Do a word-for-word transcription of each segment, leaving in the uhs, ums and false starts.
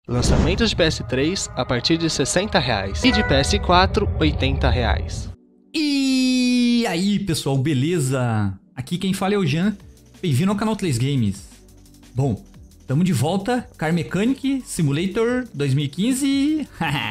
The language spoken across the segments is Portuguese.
Lançamentos de P S três a partir de sessenta reais e de P S quatro, oitenta reais. E aí, pessoal, beleza? Aqui quem fala é o Jean, bem-vindo ao canal três Games. Bom, estamos de volta, Car Mechanic Simulator dois mil e quinze.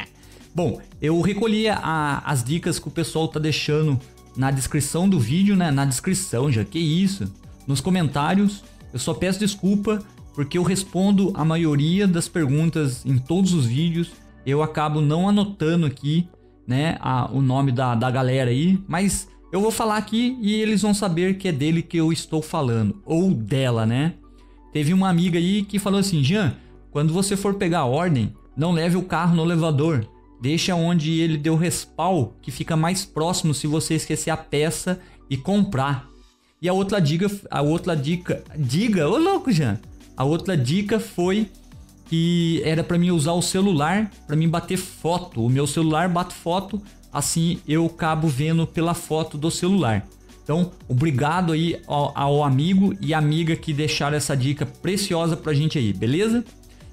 Bom, eu recolhi a, as dicas que o pessoal tá deixando na descrição do vídeo, né? Na descrição já, que isso? Nos comentários, eu só peço desculpa porque eu respondo a maioria das perguntas em todos os vídeos. Eu acabo não anotando aqui, né, a, o nome da, da galera aí, mas eu vou falar aqui e eles vão saber que é dele que eu estou falando, ou dela, né? Teve uma amiga aí que falou assim: Jean, quando você for pegar a ordem, não leve o carro no elevador, deixa onde ele deu respawn, que fica mais próximo se você esquecer a peça e comprar. E a outra dica, a outra dica, diga, ô louco, Jean. A outra dica foi que era para mim usar o celular para mim bater foto. O meu celular bate foto, assim eu acabo vendo pela foto do celular. Então, obrigado aí ao, ao amigo e amiga que deixaram essa dica preciosa pra gente aí, beleza?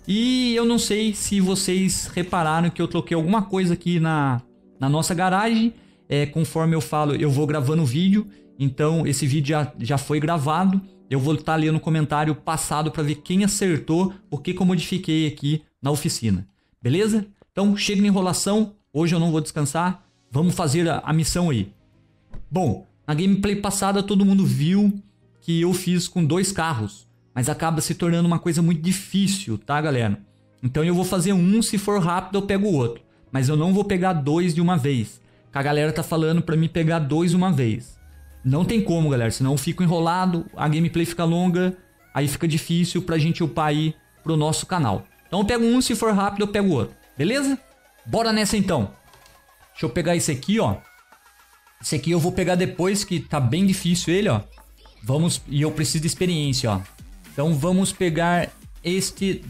E eu não sei se vocês repararam que eu troquei alguma coisa aqui na, na nossa garagem. É, conforme eu falo, eu vou gravando o vídeo. Então, esse vídeo já, já foi gravado. Eu vou estar ali no comentário passado para ver quem acertou o que, que eu modifiquei aqui na oficina. Beleza? Então, chega de enrolação. Hoje eu não vou descansar. Vamos fazer a, a missão aí. Bom, na gameplay passada todo mundo viu que eu fiz com dois carros. Mas acaba se tornando uma coisa muito difícil, tá, galera? Então eu vou fazer um, se for rápido eu pego o outro. Mas eu não vou pegar dois de uma vez. Que a galera tá falando para mim pegar dois de uma vez. Não tem como, galera, senão eu fico enrolado, a gameplay fica longa, aí fica difícil pra gente upar aí pro nosso canal. Então eu pego um, se for rápido eu pego o outro, beleza? Bora nessa então. Deixa eu pegar esse aqui, ó. Esse aqui eu vou pegar depois, que tá bem difícil ele, ó. Vamos, e eu preciso de experiência, ó. Então vamos pegar este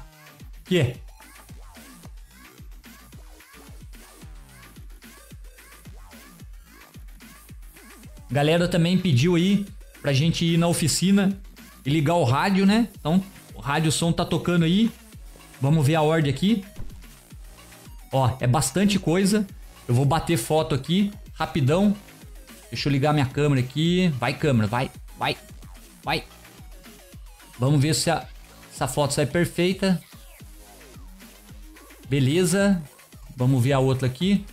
daqui. Galera também pediu aí pra gente ir na oficina e ligar o rádio, né? Então, o rádio o som tá tocando aí. Vamos ver a ordem aqui. Ó, é bastante coisa. Eu vou bater foto aqui, rapidão. Deixa eu ligar minha câmera aqui. Vai, câmera, vai, vai, vai. Vamos ver se a, se a foto sai perfeita. Beleza. Vamos ver a outra aqui.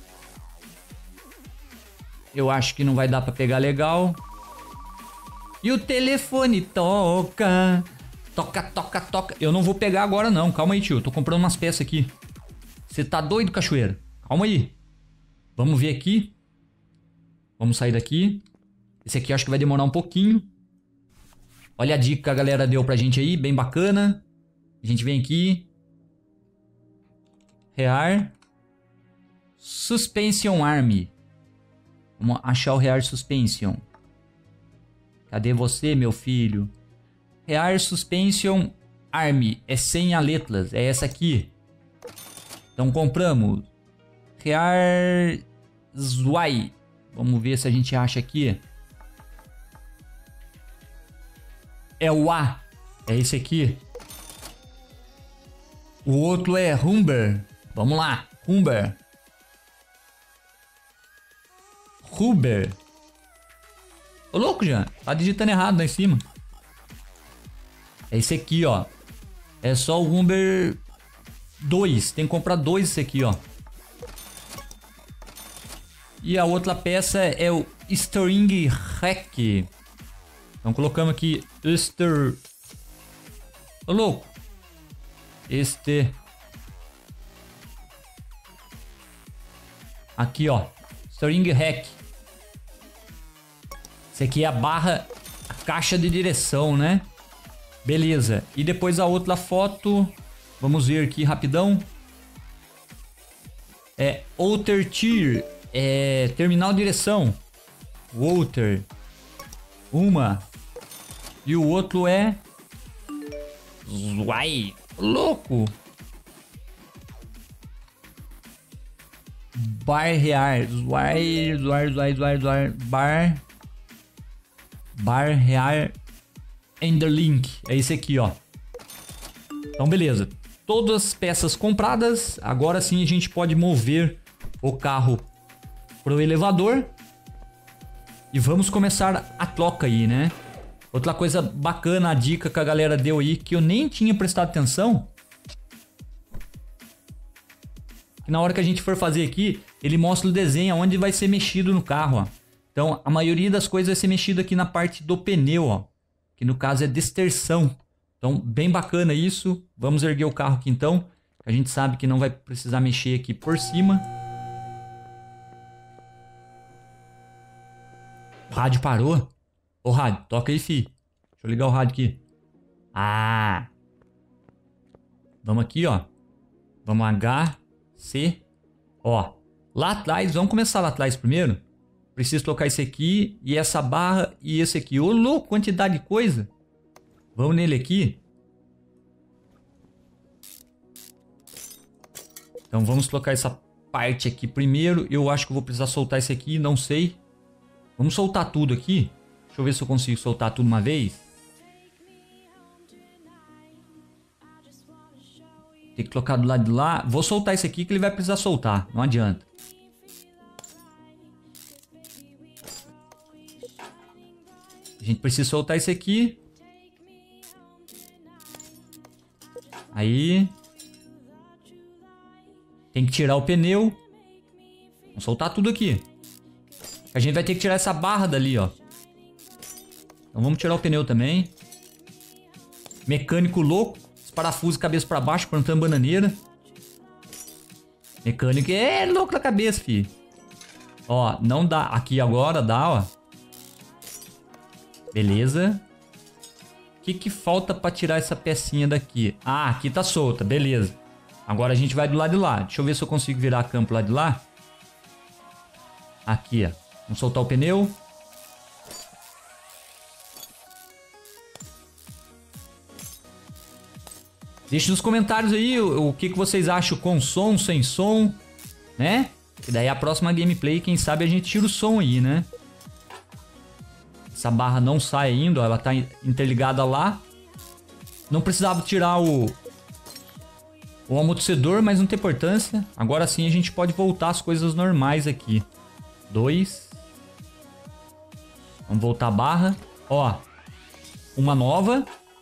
Eu acho que não vai dar pra pegar legal. E o telefone toca. Toca, toca, toca. Eu não vou pegar agora não. Calma aí, tio. Eu tô comprando umas peças aqui. Você tá doido, cachoeira? Calma aí. Vamos ver aqui. Vamos sair daqui. Esse aqui eu acho que vai demorar um pouquinho. Olha a dica que a galera deu pra gente aí. Bem bacana. A gente vem aqui. Rear. Suspension Arm. Vamos achar o Rear Suspension. Cadê você, meu filho? Rear Suspension Arm. É sem a letras. É essa aqui. Então compramos. Rear Zwei. Vamos ver se a gente acha aqui. É o A. É esse aqui. O outro é Humber. Vamos lá. Humber. Huber. Ô louco, já. Tá digitando errado lá em cima. É esse aqui, ó. É só o Humber dois. Tem que comprar dois esse aqui, ó. E a outra peça é o String Rack. Então colocamos aqui Ster. Ô louco. Este. Aqui, ó. String Rack. Esse aqui é a barra, a caixa de direção, né? Beleza. E depois a outra foto. Vamos ver aqui rapidão. É Outer Tier. É terminal de direção. Outer. Uma. E o outro é... Uai. Louco. Barrear. Uai. Uai. Uai. Uai. Uai. Bar... Barrear Enderlink. É esse aqui, ó. Então, beleza. todas as peças compradas. Agora sim a gente pode mover o carro pro elevador. E vamos começar a troca aí, né? Outra coisa bacana, a dica que a galera deu aí, que eu nem tinha prestado atenção. Que na hora que a gente for fazer aqui, ele mostra o desenho onde vai ser mexido no carro, ó. Então, a maioria das coisas vai ser mexida aqui na parte do pneu, ó. Que no caso é desterção. Então, bem bacana isso. Vamos erguer o carro aqui então. A gente sabe que não vai precisar mexer aqui por cima. O rádio parou. Ô rádio, toca aí, fi. Deixa eu ligar o rádio aqui. Ah! Vamos aqui, ó. Vamos H, C. Ó. Lá atrás, vamos começar lá atrás primeiro. Preciso tocar esse aqui e essa barra e esse aqui. Ô, louco, quantidade de coisa. Vamos nele aqui. Então vamos colocar essa parte aqui primeiro. Eu acho que eu vou precisar soltar esse aqui, não sei. Vamos soltar tudo aqui. Deixa eu ver se eu consigo soltar tudo uma vez. Tem que colocar do lado de lá. Vou soltar esse aqui que ele vai precisar soltar. Não adianta. A gente precisa soltar esse aqui. Aí. Tem que tirar o pneu. Vamos soltar tudo aqui. A gente vai ter que tirar essa barra dali, ó. Então vamos tirar o pneu também. Mecânico louco. Os parafusos cabeça pra baixo, plantando bananeira. Mecânico é louco na cabeça, filho. Ó, não dá. Aqui agora dá, ó. Beleza. O que que falta pra tirar essa pecinha daqui? Ah, aqui tá solta, beleza. Agora a gente vai do lado de lá. Deixa eu ver se eu consigo virar a campo lá de lá. Aqui, ó. Vamos soltar o pneu. Deixe nos comentários aí o, o que, que vocês acham com som, sem som, né? E daí a próxima gameplay, quem sabe a gente tira o som aí, né? Essa barra não sai ainda, ó, ela tá interligada lá. Não precisava tirar o, o amortecedor, mas não tem importância. Agora sim a gente pode voltar às coisas normais aqui. Dois. Vamos voltar a barra. Ó, uma nova.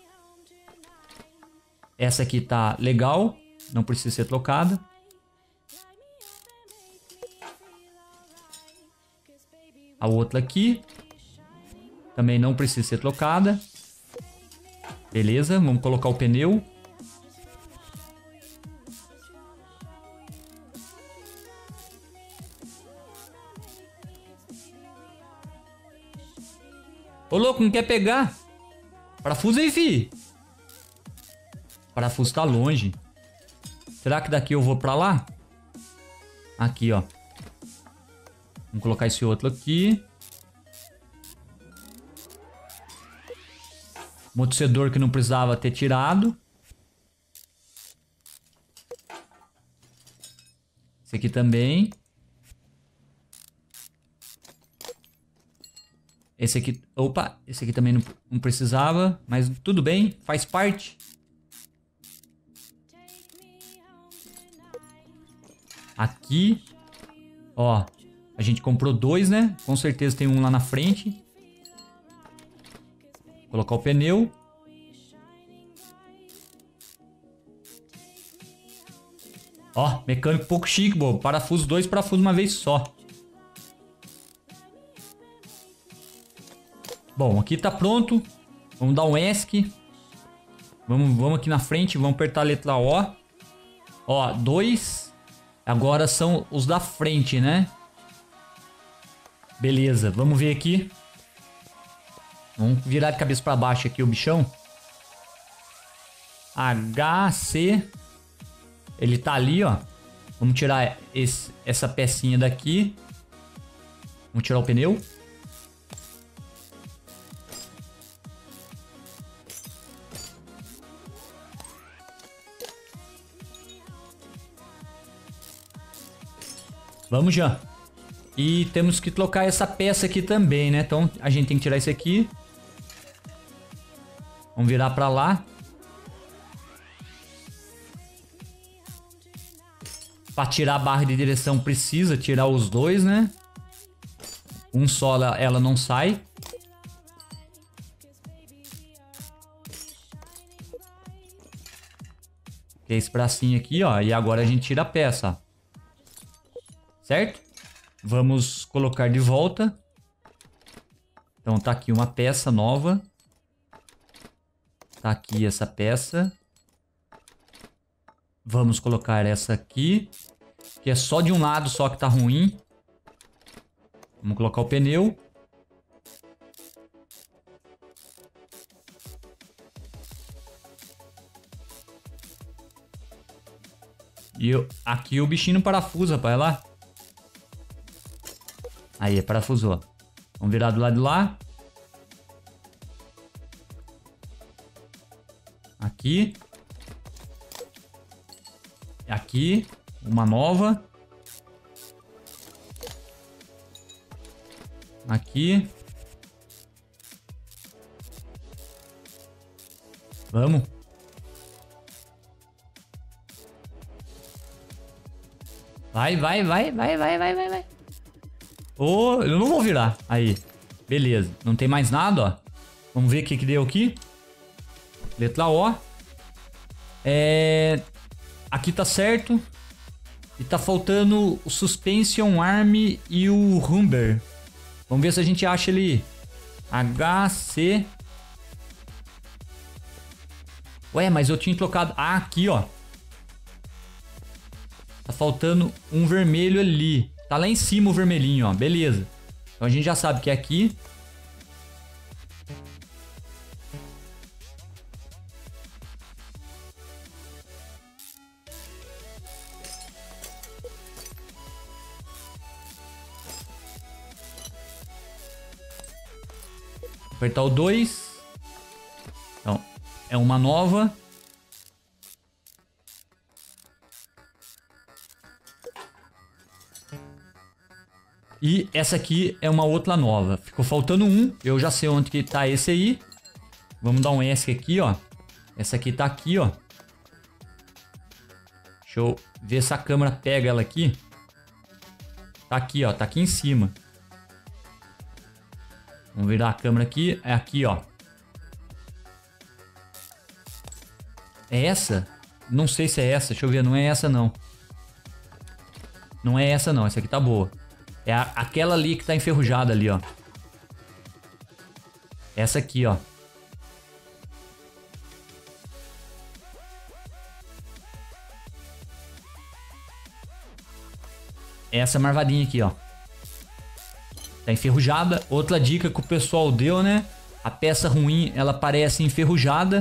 Essa aqui tá legal, não precisa ser trocada. A outra aqui também não precisa ser trocada. Beleza, vamos colocar o pneu. Ô louco, não quer pegar? Parafuso aí, fi. Parafuso tá longe. Será que daqui eu vou pra lá? Aqui, ó. Vamos colocar esse outro aqui. Amortecedor que não precisava ter tirado. Esse aqui também. Esse aqui... Opa! Esse aqui também não, não precisava. Mas tudo bem, faz parte. Aqui. Ó. A gente comprou dois, né? Com certeza tem um lá na frente. Colocar o pneu. Ó, mecânico pouco chique, bobo. Parafuso dois, parafuso uma vez só. Bom, aqui tá pronto. Vamos dar um ESC. Vamos, vamos aqui na frente, vamos apertar a letra O. Ó, dois. Agora são os da frente, né? Beleza, vamos ver aqui. Vamos virar de cabeça para baixo aqui o bichão. H, C. Ele tá ali, ó. Vamos tirar esse, essa pecinha daqui. Vamos tirar o pneu. Vamos já. E temos que trocar essa peça aqui também, né? Então a gente tem que tirar isso aqui. Vamos virar pra lá. Pra tirar a barra de direção precisa tirar os dois, né? Um só ela, ela não sai. Tem esse bracinho aqui, ó. E agora a gente tira a peça, ó. Certo? Vamos colocar de volta. Então tá aqui uma peça nova. Tá aqui essa peça. Vamos colocar essa aqui. Que é só de um lado só que tá ruim. Vamos colocar o pneu. E eu, aqui o bichinho parafusa, rapaz, lá. Aí, parafusou. Vamos virar do lado de lá. Aqui. Aqui. Uma nova. Aqui. Vamos. Vai, vai, vai, vai, vai, vai, vai, vai. Oh, eu não vou virar. Aí. Beleza. Não tem mais nada, ó. Vamos ver o que que deu aqui. Letra O. É... Aqui tá certo. E tá faltando o Suspension Arm e o Humber. Vamos ver se a gente acha ele. H C. Ué, mas eu tinha trocado. Ah, aqui, ó. Tá faltando um vermelho ali. Tá lá em cima o vermelhinho, ó. Beleza. Então a gente já sabe que é aqui. Apertar o dois. Então, é uma nova. E essa aqui é uma outra nova. Ficou faltando um. Eu já sei onde que tá esse aí. Vamos dar um S aqui, ó. Essa aqui tá aqui, ó. Deixa eu ver se a câmera pega ela aqui. Tá aqui, ó. Tá aqui em cima. Vamos virar a câmera aqui. É aqui, ó. É essa? Não sei se é essa. Deixa eu ver. Não é essa, não. Não é essa, não. Essa aqui tá boa. É a, aquela ali que tá enferrujada ali, ó. Essa aqui, ó. Essa marvadinha aqui, ó. Tá enferrujada. Outra dica que o pessoal deu, né? A peça ruim, ela parece enferrujada.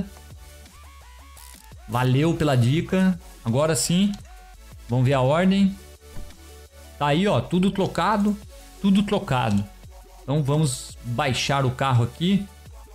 Valeu pela dica. Agora sim. Vamos ver a ordem. Tá aí, ó. Tudo trocado. Tudo trocado. Então vamos baixar o carro aqui.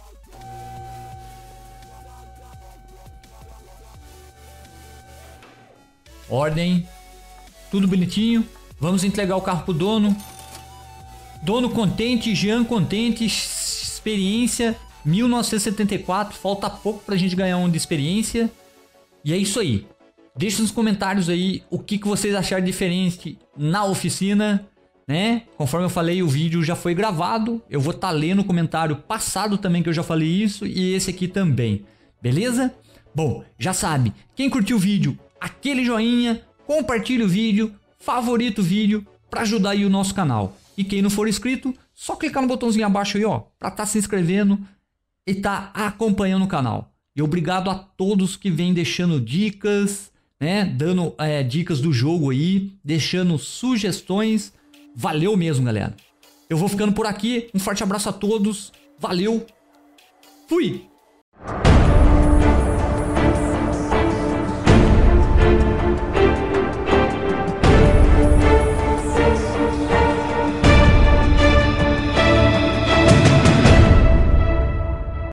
Ordem. Tudo bonitinho. Vamos entregar o carro pro dono. Dono contente, Jean contente, experiência mil novecentos e setenta e quatro, falta pouco pra gente ganhar um de experiência. E é isso aí. Deixa nos comentários aí o que, que vocês acharam diferente na oficina, né? Conforme eu falei, o vídeo já foi gravado. Eu vou estar lendo o comentário passado também que eu já falei isso e esse aqui também. Beleza? Bom, já sabe, quem curtiu o vídeo, aquele joinha, compartilha o vídeo, favorita o vídeo pra ajudar aí o nosso canal. E quem não for inscrito, só clicar no botãozinho abaixo aí, ó, pra estar tá se inscrevendo e tá acompanhando o canal. E obrigado a todos que vêm deixando dicas, né, dando é, dicas do jogo aí, deixando sugestões. Valeu mesmo, galera. Eu vou ficando por aqui. Um forte abraço a todos. Valeu. Fui.